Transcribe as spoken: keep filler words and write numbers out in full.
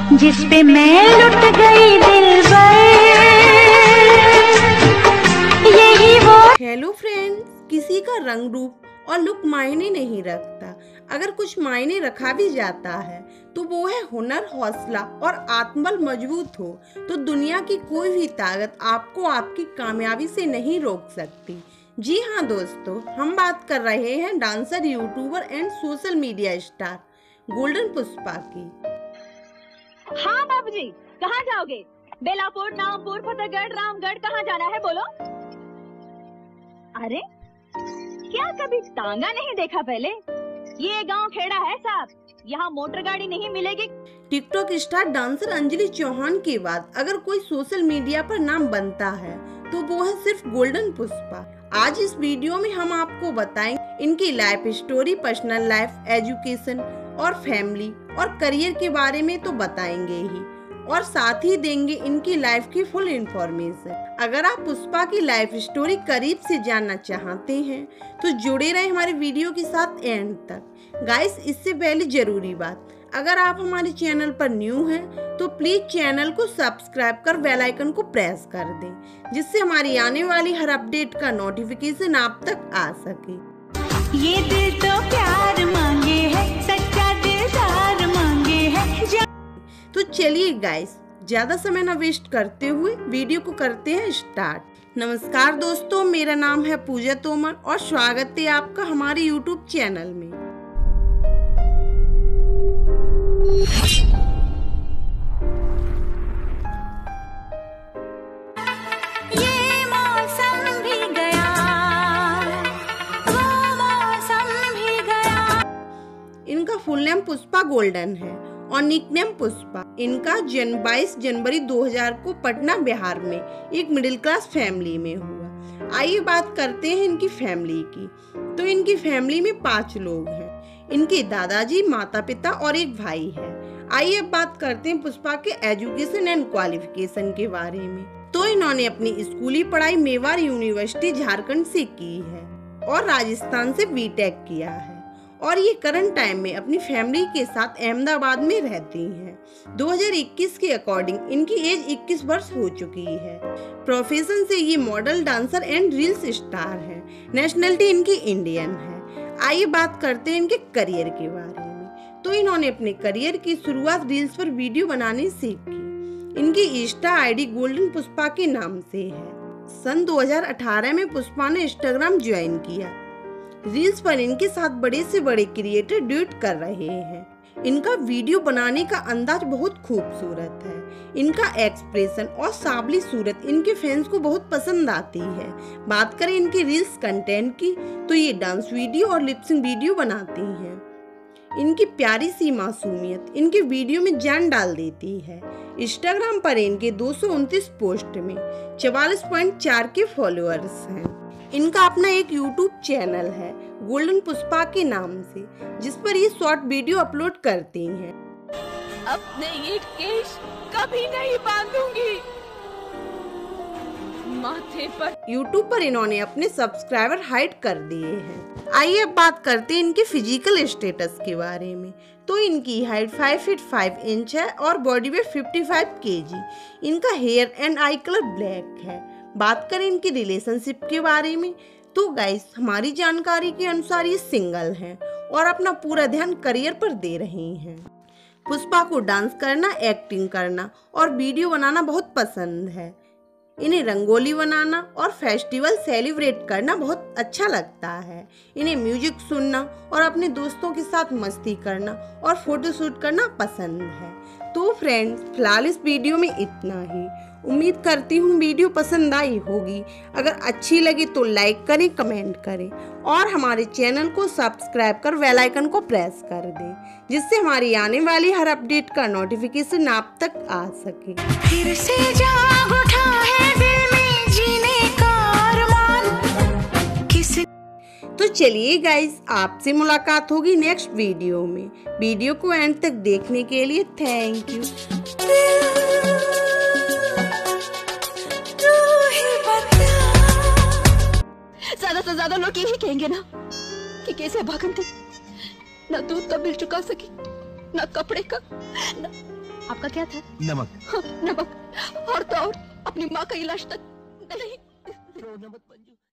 जिस पे मैं लुट गई दिलबर, यही वो। हेलो फ्रेंड्स, किसी का रंग रूप और लुक मायने नहीं रखता। अगर कुछ मायने रखा भी जाता है तो वो है हुनर, हौसला और आत्मबल मजबूत हो तो दुनिया की कोई भी ताकत आपको आपकी कामयाबी से नहीं रोक सकती। जी हाँ दोस्तों, हम बात कर रहे हैं dancer, YouTuber and social media star golden Pushpa की। हाँ बाबूजी, कहाँ जाओगे? बेलापुर, नामपुर, फतेहगढ़, रामगढ़, कहाँ जाना है बोलो? अरे क्या कभी तांगा नहीं देखा पहले? ये गांव खेड़ा है साहब, यहाँ मोटर गाड़ी नहीं मिलेगी। TikTok star dancer Anjali Chauhan के बाद अगर कोई सोशल मीडिया पर नाम बनता है तो वो है सिर्फ गोल्डन पुष्पा। आज इस वीडियो में हम आपको बताएंगे इनकी life story, personal life, education और फैमिली और करियर के बारे में तो बताएंगे ही, और साथ ही देंगे इनकी लाइफ की फुल इंफॉर्मेशन। अगर आप पुष्पा की लाइफ स्टोरी करीब से जानना चाहते हैं तो जुड़े रहे हमारे वीडियो के साथ एंड तक। गाइस, इससे पहले जरूरी बात, अगर आप हमारे चैनल पर न्यू हैं तो प्लीज चैनल को सब्सक्राइब कर बेल आइकन को प्रेस कर दें, जिससे हमारी आने वाली हर अपडेट का नोटिफिकेशन आप तक आ सके। ये दिल तो प्यार मांगे है, सच्चा दिलदार मांगे है। तो चलिए गाइस, ज्यादा समय न वेस्ट करते हुए वीडियो को करते हैं स्टार्ट। नमस्कार दोस्तों, मेरा नाम है पूजा तोमर और स्वागत है आपका हमारे यूट्यूब चैनल में। ये मौसम भी गया, वो मौसम भी गया। इनका फुल नेम पुष्पा गोल्डन है और निकनेम पुष्पा। इनका जन्म बाईस जनवरी दो हज़ार को पटना, बिहार में एक मिडिल क्लास फैमिली में हुआ। आइए बात करते हैं इनकी फैमिली की। तो इनकी फैमिली में पांच लोग हैं। इनके दादाजी, माता पिता और एक भाई है। आइए अब बात करते हैं पुष्पा के एजुकेशन एंड क्वालिफिकेशन के बारे में। तो इन्होंने अपनी स्कूली पढ़ाई मेवाड़ यूनिवर्सिटी झारखंड से की है और राजस्थान से बीटेक किया है, और ये करंट टाइम में अपनी फैमिली के साथ अहमदाबाद में रहती हैं। दो हज़ार इक्कीस के अकॉर्डिंग इनकी एज इक्कीस वर्ष हो चुकी है। प्रोफेशन से ये model, dancer and reels star हैं। नेशनलिटी इनकी इंडियन है। आइए बात करते हैं इनके करियर के बारे में। तो इन्होंने अपने करियर की शुरुआत रील्स पर वीडियो बनाने से की। इनकी इंस्टा आईडी गोल्डन पुष्पा के नाम से है। सन दो हज़ार अठारह में पुष्पा ने इंस्टाग्राम ज्वाइन किया। रील्स पर इनके साथ बड़े से बड़े क्रिएटर ड्यूट कर रहे हैं। इनका वीडियो बनाने का अंदाज बहुत खूबसूरत है। इनका एक्सप्रेशन और सावली सूरत इनके फैंस को बहुत पसंद आती है। बात करें इनके रील्स कंटेंट की तो ये डांस वीडियो और लिपसिंग वीडियो बनाती हैं। इनकी प्यारी सी मासूमियत इनके वीडियो में जान डाल देती है। इंस्टाग्राम पर इनके दो सौ उनतीस पोस्ट में चवालीस पॉइंट चार के फॉलोअर्स हैं। इनका अपना एक यूट्यूब चैनल है गोल्डन पुष्पा के नाम से, जिस पर ये शॉर्ट वीडियो अपलोड करती हैं। अपने ये केश कभी नहीं बांधूंगी माथे पर। यूट्यूब पर इन्होंने अपने सब्सक्राइबर हाइड कर दिए हैं। आइए अब बात करते हैं इनके फिजिकल स्टेटस के बारे में। तो इनकी हाइट पाँच फीट पाँच इंच है और बॉडी वेट पचपन केजी। इनका hair and eye colour black है। बात करें इनकी रिलेशनशिप के बारे में तो गाइस, हमारी जानकारी के अनुसार ये सिंगल हैं और अपना पूरा ध्यान करियर पर दे रही हैं। पुष्पा को डांस करना, एक्टिंग करना और वीडियो बनाना बहुत पसंद है। इन्हें रंगोली बनाना और फेस्टिवल सेलिब्रेट करना बहुत अच्छा लगता है। इन्हें म्यूजिक सुनना और अपने दोस्तों के साथ मस्ती करना और फोटोशूट करना पसंद है। तो फ्रेंड्स, फिलहाल इस वीडियो में इतना ही। उम्मीद करती हूँ वीडियो पसंद आई होगी। अगर अच्छी लगी तो लाइक करें, कमेंट करें और हमारे चैनल को सब्सक्राइब कर बेल आइकन को प्रेस कर दें, जिससे हमारी आने वाली हर अपडेट का नोटिफिकेशन आप तक आ सके। फिर से जाग उठा है दिल में जीने का अरमान किसी। तो चलिए गाइस, आपसे मुलाकात होगी नेक्स्ट वीडियो में। वीडियो को एंड तक देखने के लिए थैंक यू। ज्यादा से ज्यादा लोग यही कहेंगे ना कि कैसे भागन थी, न दूध का बिल चुका सकी, न कपड़े का, न आपका क्या था? नमक। नमक। और तो और अपनी माँ का इलाज तक नहीं।